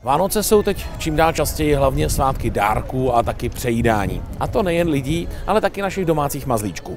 Vánoce jsou teď čím dál častěji hlavně svátky dárků a taky přejídání. A to nejen lidí, ale taky našich domácích mazlíčků.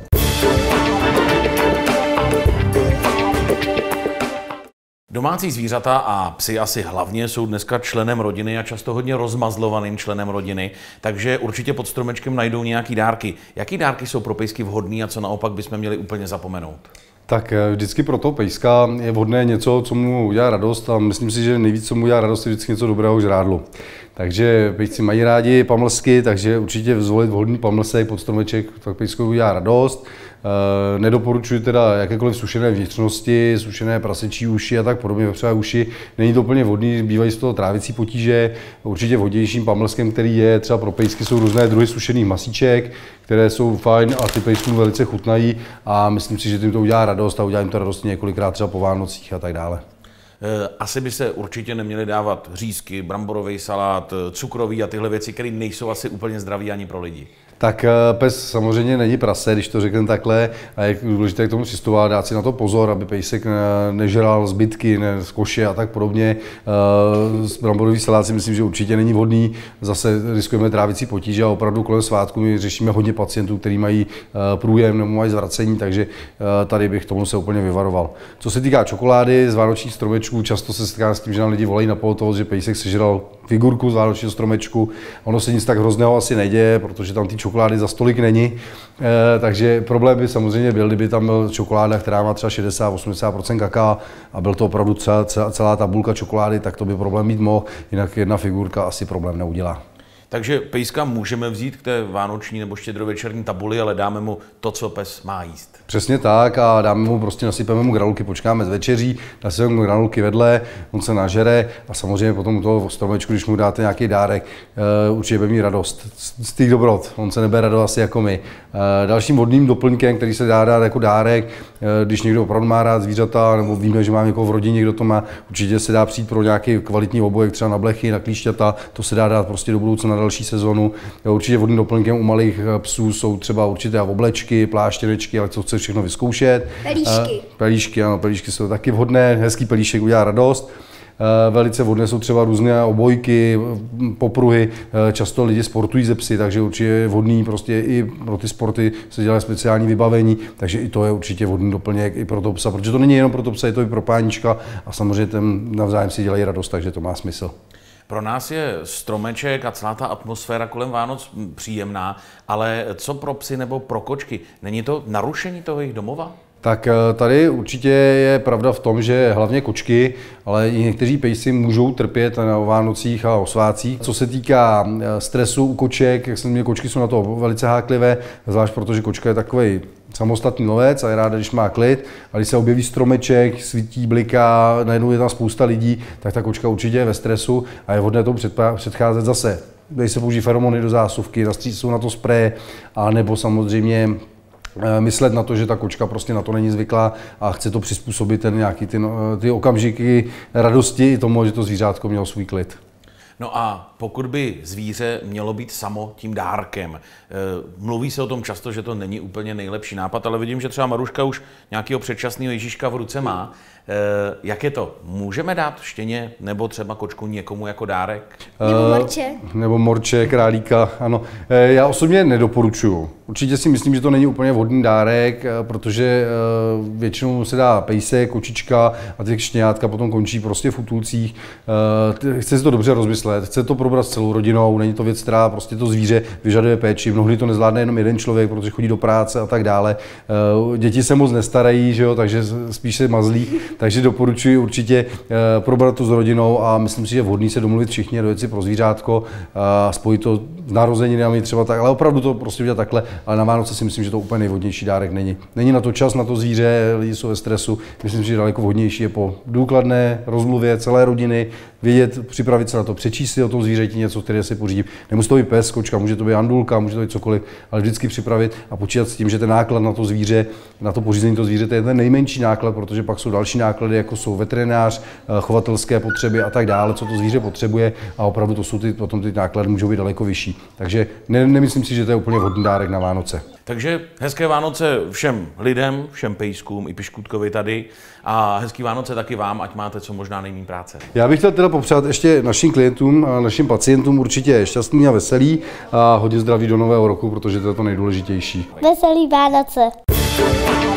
Domácí zvířata a psi asi hlavně jsou dneska členem rodiny a často hodně rozmazlovaným členem rodiny, takže určitě pod stromečkem najdou nějaký dárky. Jaký dárky jsou pro pejsky vhodný a co naopak bychom měli úplně zapomenout? Tak vždycky pro toho pejska je vhodné něco, co mu udělá radost, a myslím si, že nejvíc, co mu udělá radost, je vždycky něco dobrého žrádlo. Takže pejsci mají rádi pamlsky, takže určitě zvolit vhodný pamlsek pod stromeček, tak pejskovi udělá radost. Nedoporučuji teda jakékoliv sušené vnitřnosti, sušené prasečí uši a tak podobně, vepřové uši. Není to úplně vhodný, bývají z toho trávicí potíže. Určitě vhodnějším pamlskem, který je třeba pro pejsky, jsou různé druhy sušených masíček, které jsou fajn a ty pejskům velice chutnají a myslím si, že tím to udělá radost a udělá jim to radost několikrát třeba po Vánocích a tak dále. Asi by se určitě neměly dávat řízky, bramborový salát, cukroví a tyhle věci, které nejsou asi úplně zdraví ani pro lidi. Tak pes samozřejmě není prase, když to řekneme takhle, a je důležité k tomu přistupovat, dát si na to pozor, aby pejsek nežral zbytky z koše a tak podobně. Bramborový salát si myslím, že určitě není vhodný, zase riskujeme trávicí potíže a opravdu kolem svátku my řešíme hodně pacientů, kteří mají průjem nebo mají zvracení, takže tady bych tomu se úplně vyvaroval. Co se týká čokolády z vánočních stromečků, často se setká s tím, že nám lidi volají na pohotovost, že pejsek sežral figurku z vánočního stromečku. Ono se nic tak hrozného asi neděje, protože tam ty čokolády za stolik není. Takže problém by samozřejmě byl, kdyby tam byl čokoláda, která má třeba 60-80% kakaa a byl to opravdu celá tabulka čokolády, tak to by problém mít mohl, jinak jedna figurka asi problém neudělá. Takže pejska můžeme vzít k té vánoční nebo štědrovečerní tabuli, ale dáme mu to, co pes má jíst. Přesně tak a dáme mu, prostě nasypeme mu granulky, počkáme s večeří, nasypeme mu granulky vedle, on se nažere a samozřejmě potom u toho stromečku, když mu dáte nějaký dárek, určitě bude mít radost z těch dobrot, on se nebere radost asi jako my. Dalším vhodným doplňkem, který se dá dát jako dárek, když někdo opravdu má rád zvířata, nebo víme, že má někoho v rodině, kdo to má, určitě se dá přijít pro nějaký kvalitní obojek, třeba na blechy, na klíšťata, to se dá dát prostě do budoucna na další sezonu. Určitě vhodným doplňkem u malých psů jsou třeba určité oblečky, pláštěnečky, ale co chce všechno vyzkoušet. Pelíšky. Pelíšky, ano, pelíšky jsou taky vhodné, hezký pelíšek udělá radost. Velice vhodné jsou třeba různé obojky, popruhy, často lidi sportují ze psy, takže určitě je vhodný prostě i pro ty sporty se dělá speciální vybavení, takže i to je určitě vhodný doplněk i pro toho psa, protože to není jenom pro toho psa, je to i pro pánička a samozřejmě ten navzájem si dělají radost, takže to má smysl. Pro nás je stromeček a celá ta atmosféra kolem Vánoc příjemná, ale co pro psy nebo pro kočky? Není to narušení toho jejich domova? Tak tady určitě je pravda v tom, že hlavně kočky, ale i někteří pejsi můžou trpět na Vánocích a o svátcích. Co se týká stresu u koček, jak jsem měl, kočky jsou na to velice háklivé, zvlášť protože kočka je takový samostatný lovec a je ráda, když má klid. A když se objeví stromeček, svítí, bliká, najednou je tam spousta lidí, tak ta kočka určitě je ve stresu a je vhodné tomu předcházet zase. Když se použijí feromony do zásuvky, jsou na to spreje, a nebo samozřejmě myslet na to, že ta kočka prostě na to není zvyklá a chce to přizpůsobit ty okamžiky radosti i tomu, že to zvířátko mělo svůj klid. No a pokud by zvíře mělo být samo tím dárkem, mluví se o tom často, že to není úplně nejlepší nápad, ale vidím, že třeba Maruška už nějakého předčasného Ježíška v ruce má. Jak je to? Můžeme dát štěně nebo třeba kočku někomu jako dárek? Nebo morče. Nebo morče, králíka, ano. Já osobně nedoporučuju. Určitě si myslím, že to není úplně vhodný dárek, protože většinou se dá pejsek, kočička a ty štěňátka potom končí prostě v útulcích. Chce si to dobře rozmyslet, chce to probrat s celou rodinou, není to věc, která prostě to zvíře vyžaduje péči. Mnohdy to nezvládne jenom jeden člověk, protože chodí do práce a tak dále. Děti se moc nestarají, že jo, takže spíš se mazlí. Takže doporučuji určitě probrat to s rodinou a myslím si, že je vhodný se domluvit všichni a dojet si pro zvířátko a spojit to s narozeninami třeba tak, ale opravdu to prostě udělat takhle, ale na Vánoce si myslím, že to úplně nejvhodnější dárek není. Není na to čas, na to zvíře, lidi jsou ve stresu, myslím si, že daleko vhodnější je po důkladné rozmluvě celé rodiny, vědět, připravit se na to, přečíst si o tom zvíře zvířeti něco, které si pořídím. Nemusí to být pes, kočka, může to být andulka, může to být cokoliv, ale vždycky připravit a počítat s tím, že ten náklad na to zvíře, na to pořízení toho zvířete je ten nejmenší náklad, protože pak jsou další náklady, jako jsou veterinář, chovatelské potřeby a tak dále, co to zvíře potřebuje, a opravdu to jsou potom ty náklady můžou být daleko vyšší. Takže nemyslím si, že to je úplně vhodný dárek na Vánoce. Takže hezké Vánoce všem lidem, všem pejskům i Piškůtkovi tady a hezký Vánoce taky vám, ať máte co možná nejméně práce. Já bych chtěl teda popřát ještě našim klientům a našim pacientům určitě šťastný a veselý a hodně zdraví do nového roku, protože to je to nejdůležitější. Veselý Vánoce.